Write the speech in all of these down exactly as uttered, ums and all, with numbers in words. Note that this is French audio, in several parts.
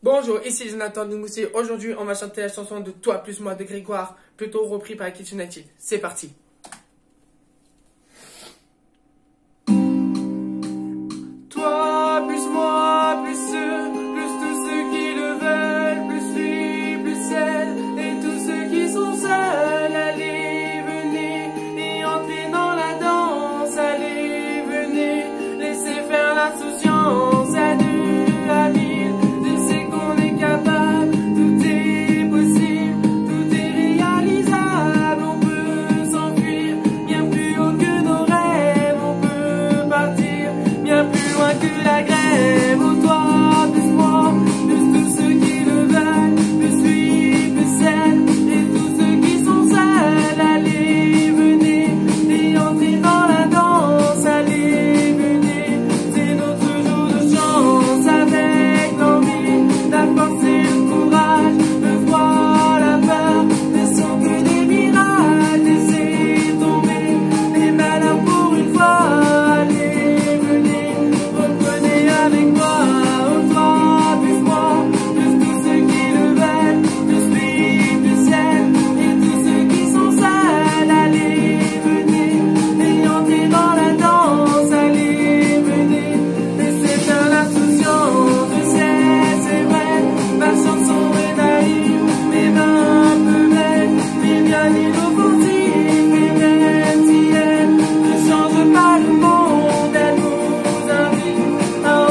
Bonjour, ici Jonathan Dungoussi. Aujourd'hui, on va chanter la chanson de Toi plus moi de Grégoire, plutôt repris par Kids United. C'est parti. Toi plus moi, plus ceux, plus tous ceux qui le veulent, plus lui, plus elle, et tous ceux qui sont seuls. Allez, venez, et entrez dans la danse. Allez, venez, laissez faire l'insouciance à deux, à mille. Que la grève, ou toi, plus moi, plus tous ceux qui le veulent, plus lui, plus elle, et tous ceux qui sont seuls. Allez, venez, et entrez dans la danse. Allez, venez, c'est notre jour de chance. Avec l'envie, la force et le courage, le froid, la peur, ne sont que des miracles. Laissez tomber les malheurs pour une fois. Avec moi, oh toi, plus moi, plus tous ceux qui le veulent, plus lui, plus elle, et tous ceux qui sont seuls. Allez, venez, et entrez dans la danse. Allez, venez, laissez faire l'insouciance. Je sais, c'est vrai, ma chanson est naïve, mais un peu belle, mais bien inoffensive. Et même si elle ne change pas le monde, elle nous invite à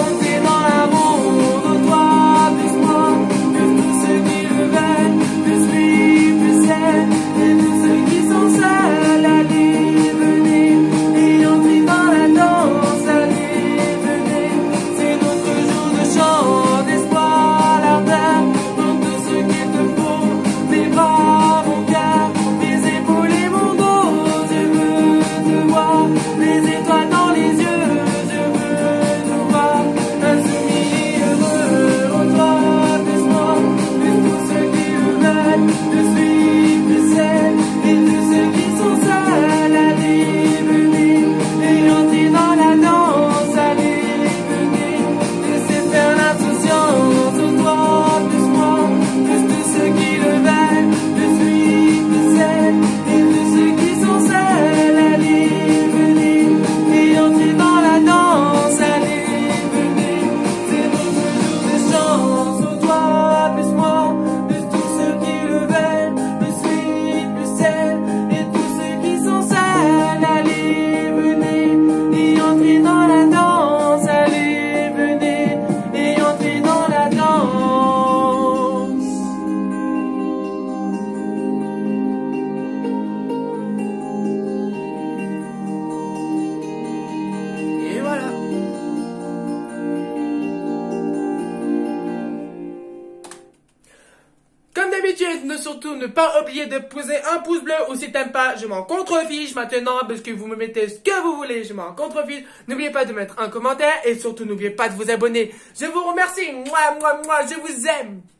ne surtout ne pas oublier de poser un pouce bleu, ou si t'aimes pas, je m'en contrefiche maintenant parce que vous me mettez ce que vous voulez, je m'en contrefiche. N'oubliez pas de mettre un commentaire et surtout n'oubliez pas de vous abonner. Je vous remercie, moi, moi, moi, je vous aime.